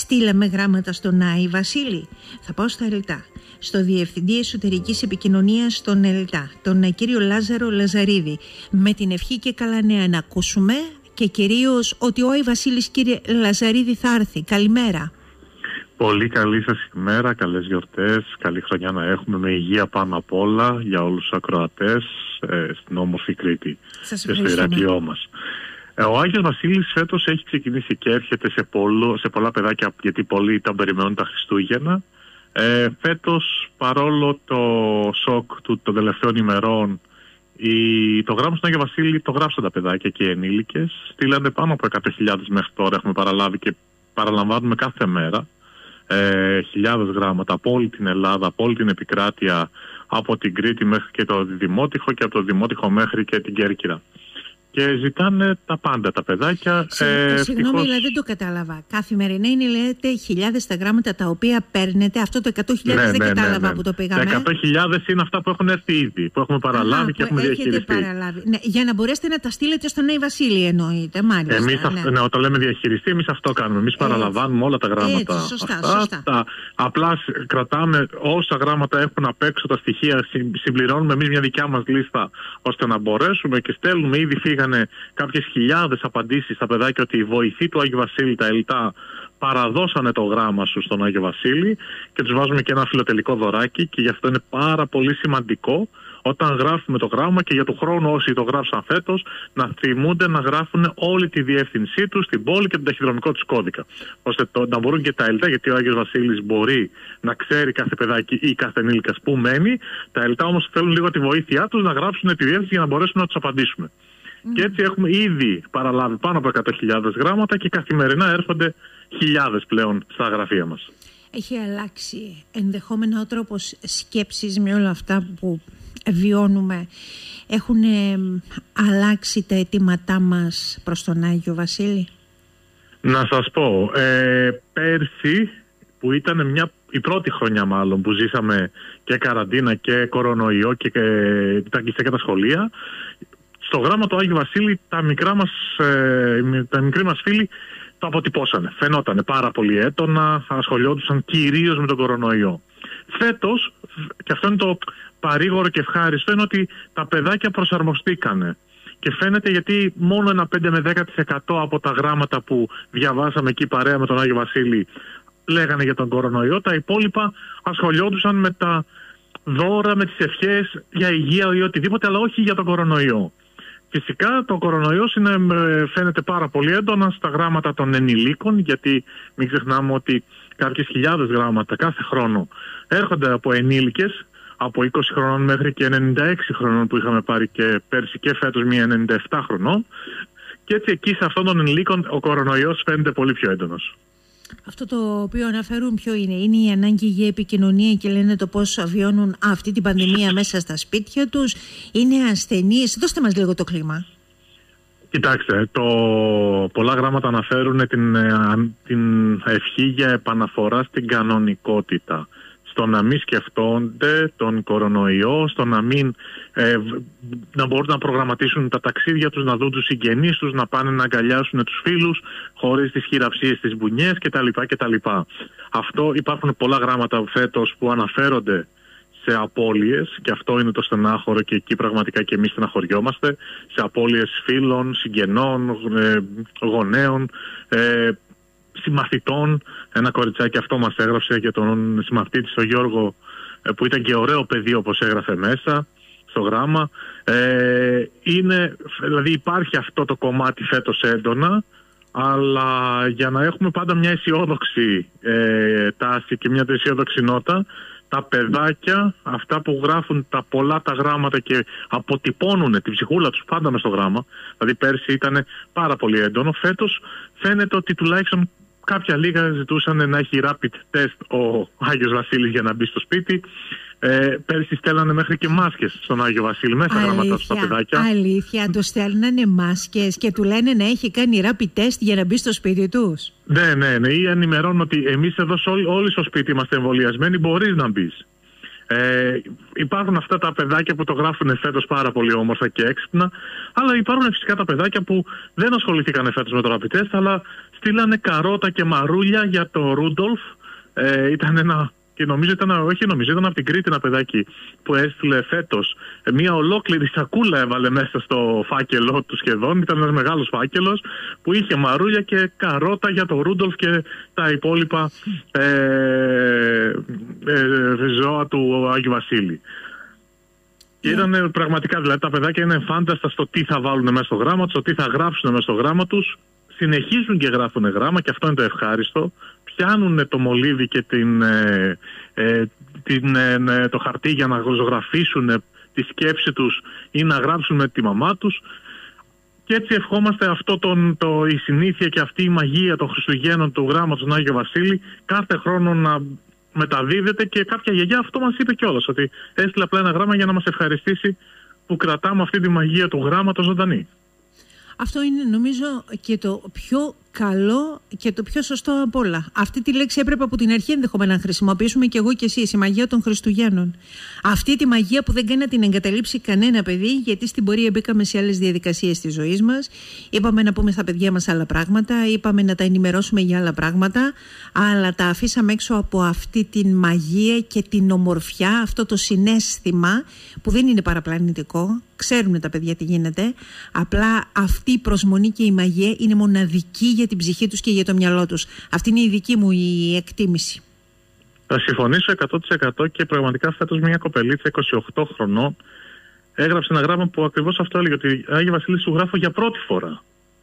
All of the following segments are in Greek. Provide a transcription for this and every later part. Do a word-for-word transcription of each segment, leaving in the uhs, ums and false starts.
στείλαμε γράμματα στον Άη Βασίλη. Θα πάω στα ΕΛΤΑ, στο Διευθυντή Εσωτερικής Επικοινωνίας των ΕΛΤΑ, τον κύριο Λάζαρο Λαζαρίδη, με την ευχή και καλά νέα να ακούσουμε και κυρίως ότι ο Άη Βασίλης, κύριε Λαζαρίδη, θα έρθει. Καλημέρα. Πολύ καλή σας ημέρα, καλές γιορτές, καλή χρονιά να έχουμε, με υγεία πάνω απ' όλα για όλους τους ακροατές ε, στην όμορφη Κρήτη και στο Ηράκλειό μας. Ε, ο Άγιος Βασίλης φέτος έχει ξεκινήσει και έρχεται σε, πολλο, σε πολλά παιδάκια, γιατί πολλοί τα περιμένουν τα Χριστούγεννα. Ε, φέτος, παρόλο το σοκ του, των τελευταίων ημερών, η, το γράμμα στον Άγιο Βασίλη το γράψαν τα παιδάκια και οι ενήλικες. Στείλανε πάνω από εκατό χιλιάδες μέχρι τώρα, έχουμε παραλάβει και παραλαμβάνουμε κάθε μέρα. Ε, χιλιάδες γράμματα από όλη την Ελλάδα, από όλη την επικράτεια, από την Κρήτη μέχρι και το Δημότυχο και από το Δημότυχο μέχρι και την Κέρκυρα. Και ζητάνε τα πάντα τα παιδάκια. Συ, ε, συγγνώμη, αλλά δεν το κατάλαβα. Καθημερινά είναι, λέτε, χιλιάδες τα γράμματα τα οποία παίρνετε. Αυτό το εκατό χιλιάδες ναι, δεν ναι, κατάλαβα ναι, ναι. που το πήγαμε. Τα εκατό χιλιάδες είναι αυτά που έχουν έρθει ήδη, που έχουμε παραλάβει. Α, και έχουμε διαχειριστεί. Παραλάβει. Ναι, για να μπορέσετε να τα στείλετε στον Άη Βασίλη, εννοείται. Μάλιστα. Εμείς, ναι. ναι, όταν λέμε διαχειριστεί, εμείς αυτό κάνουμε. Εμείς παραλαμβάνουμε όλα τα γράμματα. Έτσι, σωστά, αυτά, σωστά. Τα, απλά κρατάμε όσα γράμματα έχουν απ' έξω τα στοιχεία, συμπληρώνουμε εμείς μια δικιά μας λίστα, ώστε να μπορέσουμε και στέλνουμε. Ήδη φύγανε κάποιες χιλιάδες απαντήσεις στα παιδάκια ότι οι βοηθοί του Άγιου Βασίλη, τα ΕΛΤΑ, παραδώσανε το γράμμα σου στον Άγιο Βασίλη και τους βάζουμε και ένα φιλοτελικό δωράκι, και γι' αυτό είναι πάρα πολύ σημαντικό όταν γράφουμε το γράμμα και για του χρόνου όσοι το γράψαν φέτος να θυμούνται να γράφουν όλη τη διεύθυνσή τους, την πόλη και τον ταχυδρομικό τους κώδικα, ώστε το, να μπορούν και τα ΕΛΤΑ, γιατί ο Άγιος Βασίλης μπορεί να ξέρει κάθε παιδάκι ή κάθε ενήλικας που μένει. Τα ΕΛΤΑ όμως θέλουν λίγο τη βοήθειά τους να γράψουν τη διεύθυνση για να μπορέσουμε να τους απαντήσουμε. Mm. Και έτσι έχουμε ήδη παραλάβει πάνω από εκατό χιλιάδες γράμματα και καθημερινά έρχονται χιλιάδες πλέον στα γραφεία μας. Έχει αλλάξει ενδεχόμενα ο τρόπος σκέψης με όλα αυτά που βιώνουμε? Έχουν ε, αλλάξει τα αιτήματά μας προς τον Άγιο Βασίλη? Να σας πω, ε, πέρσι που ήταν μια, η πρώτη χρονιά μάλλον που ζήσαμε και καραντίνα και κορονοϊό και, και τα κλειστά και τα σχολεία, στο γράμμα του Άγιου Βασίλη τα, μικρά μας, ε, τα μικροί μας φίλοι το αποτυπώσανε. Φαινότανε πάρα πολύ έντονα, ασχολιόντουσαν κυρίως με τον κορονοϊό. Φέτος, και αυτό είναι το παρήγορο και ευχάριστο, είναι ότι τα παιδάκια προσαρμοστήκανε. Και φαίνεται, γιατί μόνο ένα πέντε με δέκα τοις εκατό από τα γράμματα που διαβάσαμε εκεί παρέα με τον Άγιο Βασίλη λέγανε για τον κορονοϊό, τα υπόλοιπα ασχολιόντουσαν με τα δώρα, με τις ευχές για υγεία ή οτιδήποτε, αλλά όχι για τον κορονοϊό. Φυσικά το κορονοϊός είναι, φαίνεται πάρα πολύ έντονα στα γράμματα των ενηλίκων, γιατί μην ξεχνάμε ότι κάποιες χιλιάδες γράμματα κάθε χρόνο έρχονται από ενήλικες, από είκοσι χρονών μέχρι και ενενήντα έξι χρονών που είχαμε πάρει και πέρσι και φέτος μία ενενήντα επτά χρονών, και έτσι εκεί σε αυτόν τον ενηλίκων ο κορονοϊός φαίνεται πολύ πιο έντονος. Αυτό το οποίο αναφέρουν ποιο είναι? Είναι η ανάγκη για επικοινωνία και λένε το πώς βιώνουν αυτή την πανδημία μέσα στα σπίτια τους. Είναι ασθενείς. Δώστε μας λίγο το κλίμα. Κοιτάξτε, το... πολλά γράμματα αναφέρουν την, την ευχή για επαναφορά στην κανονικότητα. Στο να μην σκεφτόνται τον κορονοϊό, στο να μην ε, να μπορούν να προγραμματίσουν τα ταξίδια τους, να δουν τους συγγενείς τους, να πάνε να αγκαλιάσουν τους φίλους χωρίς τις χειραψίες, τις μπουνιές κτλ. κτλ. Αυτό, υπάρχουν πολλά γράμματα φέτος που αναφέρονται σε απώλειες, και αυτό είναι το στενάχωρο, και εκεί πραγματικά και εμείς στεναχωριόμαστε, σε απώλειες φίλων, συγγενών, ε, γονέων, ε, συμμαθητών. Ένα κοριτσάκι αυτό μας έγραψε για τον συμμαθητή της, τον Γιώργο, που ήταν και ωραίο παιδί όπως έγραφε μέσα στο γράμμα. Ε, είναι, δηλαδή υπάρχει αυτό το κομμάτι φέτος έντονα, αλλά για να έχουμε πάντα μια αισιόδοξη ε, τάση και μια αισιόδοξη νότα, τα παιδάκια, αυτά που γράφουν τα πολλά τα γράμματα και αποτυπώνουν την ψυχούλα τους πάντα μες στο γράμμα, δηλαδή πέρσι ήταν πάρα πολύ έντονο, φέτος φαίνεται ότι τουλάχιστον κάποια λίγα ζητούσαν να έχει rapid test ο Άγιος Βασίλης για να μπει στο σπίτι. Ε, πέρσι στέλνανε μέχρι και μάσκες στον Άγιο Βασίλη μέσα γράμματα στα παιδάκια. Αλήθεια, του στέλνανε μάσκες και του λένε να έχει κάνει rapid test για να μπει στο σπίτι τους. Ναι, ναι, ναι. Ή ενημερώνουν ότι εμείς εδώ όλοι στο σπίτι είμαστε εμβολιασμένοι, μπορείς να μπεις. Ε, υπάρχουν αυτά τα παιδάκια που το γράφουν φέτος πάρα πολύ όμορφα και έξυπνα, αλλά υπάρχουν φυσικά τα παιδάκια που δεν ασχοληθήκαν φέτος με το rapid test, αλλά στείλανε καρότα και μαρούλια για το Ρούντολφ. Ε, ήταν ένα, και νομίζω ήταν, όχι νομίζω, ήταν από την Κρήτη ένα παιδάκι που έστειλε φέτος μια ολόκληρη σακούλα, έβαλε μέσα στο φάκελο του σχεδόν. Ήταν ένας μεγάλος φάκελος που είχε μαρούλια και καρότα για το Ρούντολφ και τα υπόλοιπα ε, ε, ζώα του Άγιου Βασίλη. Και ήταν πραγματικά, δηλαδή τα παιδάκια είναι φάνταστα στο τι θα βάλουν μέσα στο γράμμα τους, στο τι θα γράψουν μέσα στο γράμμα τους. Συνεχίζουν και γράφουν γράμμα και αυτό είναι το ευχάριστο. Πιάνουν το μολύβι και την, ε, ε, την, ε, το χαρτί για να ζωγραφίσουν τη σκέψη τους ή να γράψουν με τη μαμά τους. Και έτσι ευχόμαστε αυτό τον, το, η συνήθεια και αυτή η μαγεία των Χριστουγέννων του γράμματος του Άγιο Βασίλη κάθε χρόνο να μεταδίδεται. Και κάποια γιαγιά αυτό μας είπε κιόλας, ότι έστειλε απλά ένα γράμμα για να μας ευχαριστήσει που κρατάμε αυτή τη μαγεία του γράμματος ζωντανή. Αυτό είναι νομίζω και το πιο καλό και το πιο σωστό από όλα. Αυτή τη λέξη έπρεπε από την αρχή ενδεχομένω να χρησιμοποιήσουμε και εγώ και εσείς, η μαγεία των Χριστουγέννων. Αυτή τη μαγεία που δεν κάνει να την εγκαταλείψει κανένα παιδί, γιατί στην πορεία μπήκαμε σε άλλες διαδικασίες της ζωής μας. Είπαμε να πούμε στα παιδιά μας άλλα πράγματα, είπαμε να τα ενημερώσουμε για άλλα πράγματα, αλλά τα αφήσαμε έξω από αυτή τη μαγεία και την ομορφιά, αυτό το συναίσθημα που δεν είναι παραπλανητικό. Ξέρουν τα παιδιά τι γίνεται. Απλά αυτή η προσμονή και η μαγεία είναι μοναδική για την ψυχή τους και για το μυαλό τους. Αυτή είναι η δική μου η εκτίμηση. Θα συμφωνήσω εκατό τοις εκατό και πραγματικά φέτος μια κοπελίτσα είκοσι οκτώ χρονών έγραψε ένα γράμμα που ακριβώς αυτό έλεγε, ότι Άγιο Βασίλη σου γράφω για πρώτη φορά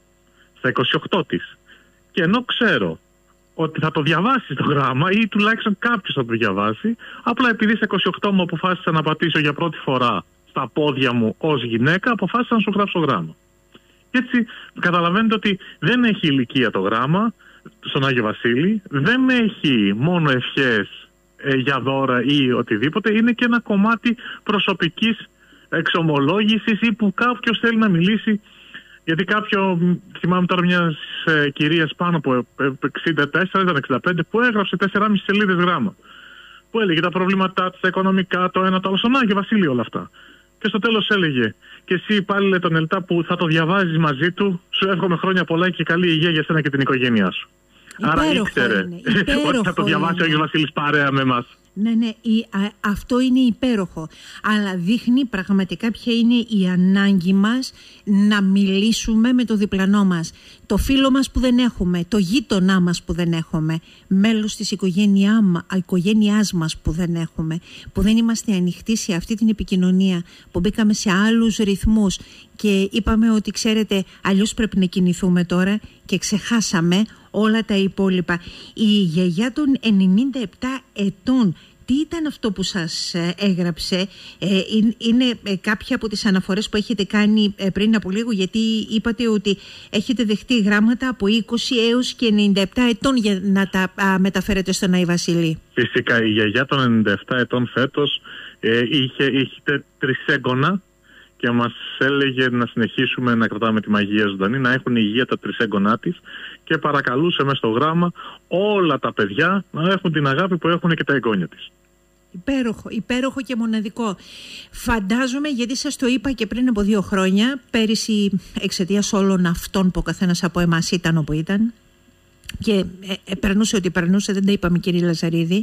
στα είκοσι οκτώ της. Και ενώ ξέρω ότι θα το διαβάσει το γράμμα ή τουλάχιστον κάποιος θα το διαβάσει, απλά επειδή στα είκοσι οκτώ μου αποφάσισα να πατήσω για πρώτη φορά στα πόδια μου ως γυναίκα, αποφάσισα να σου γράψω γράμμα. Και έτσι καταλαβαίνετε ότι δεν έχει ηλικία το γράμμα στον Άγιο Βασίλη, δεν έχει μόνο ευχές ε, για δώρα ή οτιδήποτε, είναι και ένα κομμάτι προσωπικής εξομολόγησης ή που κάποιος θέλει να μιλήσει. Γιατί κάποιο, θυμάμαι τώρα μια ε, κυρία πάνω από εξήντα τέσσερα, ήταν εξήντα πέντε, που έγραψε τέσσερις και μισή σελίδες γράμμα. Που έλεγε τα προβλήματά της, τα οικονομικά, το ένα, το άλλο, στον Άγιο Βασίλη όλα αυτά. Και στο τέλος έλεγε, και εσύ υπάλληλε τον Ελτά που θα το διαβάζεις μαζί του, σου εύχομαι χρόνια πολλά και καλή υγεία για σένα και την οικογένειά σου. Υπέροχο. Άρα ήξερε ότι θα το διαβάσει είναι. Ο Άγιος Βασίλης παρέα με εμάς. Ναι, ναι, η, α, αυτό είναι υπέροχο. Αλλά δείχνει πραγματικά ποια είναι η ανάγκη μας να μιλήσουμε με το διπλανό μας. Το φίλο μας που δεν έχουμε, το γείτονά μας που δεν έχουμε, μέλος της οικογένειά, οικογένειάς μας που δεν έχουμε, που δεν είμαστε ανοιχτοί σε αυτή την επικοινωνία, που μπήκαμε σε άλλους ρυθμούς και είπαμε ότι ξέρετε αλλιώς πρέπει να κινηθούμε τώρα και ξεχάσαμε όλα τα υπόλοιπα. Η γιαγιά των ενενήντα επτά ετών, τι ήταν αυτό που σας έγραψε? ε, είναι κάποια από τις αναφορές που έχετε κάνει πριν από λίγο, γιατί είπατε ότι έχετε δεχτεί γράμματα από είκοσι έως και ενενήντα επτά ετών για να τα α, μεταφέρετε στον Άη Βασίλη. Φυσικά η γιαγιά των ενενήντα επτά ετών φέτος ε, είχε, είχε τρισέγγωνα και μας έλεγε να συνεχίσουμε να κρατάμε τη μαγεία ζωντανή, να έχουν υγεία τα τρισέγγονά της, και παρακαλούσε μέσα στο γράμμα όλα τα παιδιά να έχουν την αγάπη που έχουν και τα εγγόνια της. Υπέροχο, υπέροχο και μοναδικό. Φαντάζομαι, γιατί σας το είπα και πριν από δύο χρόνια, πέρυσι εξαιτίας όλων αυτών που ο καθένας από εμάς ήταν όπου ήταν, και ε, ε, περνούσε ότι περνούσε, δεν τα είπαμε κύριε Λαζαρίδη,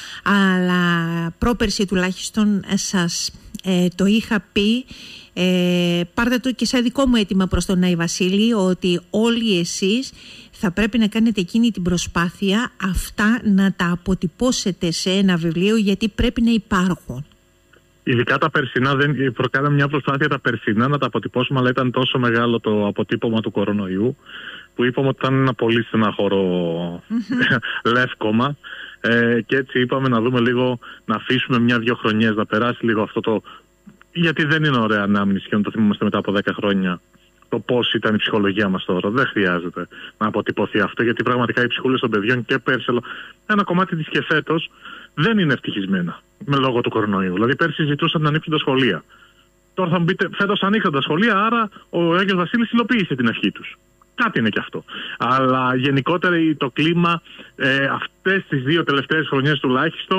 αλλά πρόπερσι τουλάχιστον ε, σας ε, το είχα πει, ε, πάρτε το και σαν δικό μου αίτημα προς τον Άη Βασίλη, ότι όλοι εσείς θα πρέπει να κάνετε εκείνη την προσπάθεια αυτά να τα αποτυπώσετε σε ένα βιβλίο, γιατί πρέπει να υπάρχουν. Ειδικά τα περσινά, δεν προκάλαμε μια προσπάθεια τα περσινά να τα αποτυπώσουμε, αλλά ήταν τόσο μεγάλο το αποτύπωμα του κορονοϊού που είπαμε ότι ήταν ένα πολύ στενάχωρο mm-hmm. λεύκομα, ε, και έτσι είπαμε να δούμε λίγο, να αφήσουμε μια-δυο χρονιές να περάσει λίγο αυτό το, γιατί δεν είναι ωραία ανάμνηση και να το θυμόμαστε μετά από δέκα χρόνια το πώς ήταν η ψυχολογία μας τώρα. Δεν χρειάζεται να αποτυπωθεί αυτό, γιατί πραγματικά οι ψυχούλες των παιδιών και πέρσι ένα κομμάτι της και φέτος δεν είναι ευτυχισμένα με λόγω του κορονοϊού. Δηλαδή πέρσι ζητούσαν να ανοίξουν τα σχολεία. Τώρα θα μου πείτε, φέτος ανοίξαν τα σχολεία, άρα ο Άγιος Βασίλης υλοποίησε την ευχή τους. Κάτι είναι και αυτό. Αλλά γενικότερα το κλίμα ε, αυτές τις δύο τελευταίες χρονιές τουλάχιστον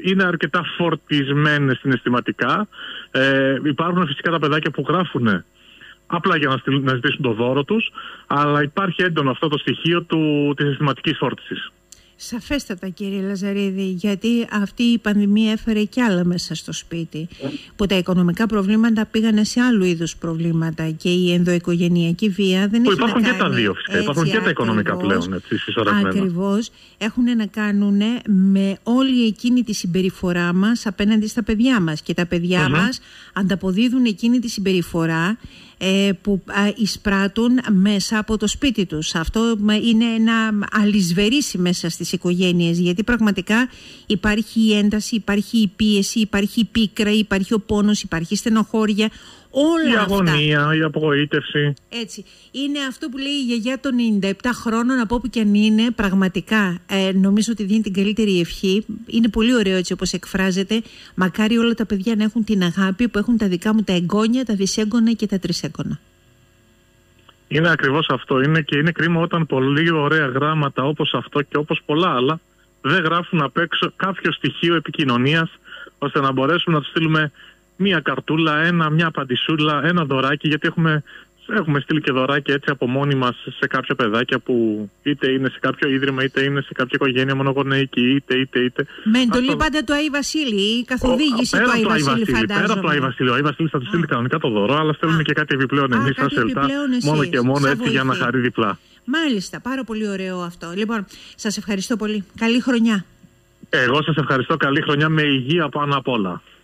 είναι αρκετά φορτισμένες συναισθηματικά. Ε, υπάρχουν φυσικά τα παιδάκια που γράφουν απλά για να, στείλ, να ζητήσουν το δώρο τους, αλλά υπάρχει έντονο αυτό το στοιχείο του, της συναισθηματικής φόρτισης. Σαφέστατα, κύριε Λαζαρίδη, γιατί αυτή η πανδημία έφερε κι άλλα μέσα στο σπίτι, που τα οικονομικά προβλήματα πήγανε σε άλλου είδους προβλήματα και η ενδοοικογενειακή βία δεν που έχει να κάνει. Υπάρχουν και τα δύο φυσικά, υπάρχουν και τα οικονομικά ακριβώς, πλέον έτσι, συσσωρευμένα. Ακριβώς, έχουν να κάνουν με όλη εκείνη τη συμπεριφορά μας απέναντι στα παιδιά μας, και τα παιδιά mm-hmm. μας ανταποδίδουν εκείνη τη συμπεριφορά ε, που ε, εισπράττουν μέσα από το σπίτι τους. Αυτό είναι ένα αλυσβερίσι μέσα στις οικογένειες, γιατί πραγματικά υπάρχει η ένταση, υπάρχει η πίεση, υπάρχει η πίκρα, υπάρχει ο πόνος, υπάρχει η στενοχώρια, όλα η αυτά. αγωνία, η απογοήτευση. Έτσι. Είναι αυτό που λέει η γιαγιά των ενενήντα επτά χρόνων, από όπου και αν είναι, πραγματικά ε, νομίζω ότι δίνει την καλύτερη ευχή. Είναι πολύ ωραίο έτσι όπως εκφράζεται. Μακάρι όλα τα παιδιά να έχουν την αγάπη που έχουν τα δικά μου τα εγγόνια, τα δυσέγγωνα και τα τρισέγγωνα. Είναι ακριβώς αυτό. Είναι και είναι κρίμα όταν πολύ ωραία γράμματα όπως αυτό και όπως πολλά άλλα δεν γράφουν απ' έξω κάποιο στοιχείο επικοινωνίας, ώστε να μπορέσουμε να του στείλουμε μία καρτούλα, ένα, μια απαντησούλα, ένα δωράκι, γιατί έχουμε, έχουμε στείλει και δωράκια έτσι από μόνοι μας σε κάποια παιδάκια που είτε είναι σε κάποιο ίδρυμα, είτε είναι σε κάποια οικογένεια μονογονεϊκή, είτε είτε είτε. Με εντολή αυτό... πάντα του Άι Βασίλη, η καθοδήγηση του Άι Βασίλη, φαντάζομαι. Πέρα από το Άι Βασίλη, ο Άι Βασίλη θα του στείλει κανονικά το δώρο, αλλά στέλνουμε και κάτι επιπλέον εμείς σαν ΣΕΛΤΑ, μόνο και μόνο έτσι για να χαρεί διπλά. Μάλιστα, πάρα πολύ ωραίο αυτό. Λοιπόν, σας ευχαριστώ πολύ. Καλή χρονιά. Εγώ σας ευχαριστώ. Καλή χρονιά με υγεία πάνω απ' όλα.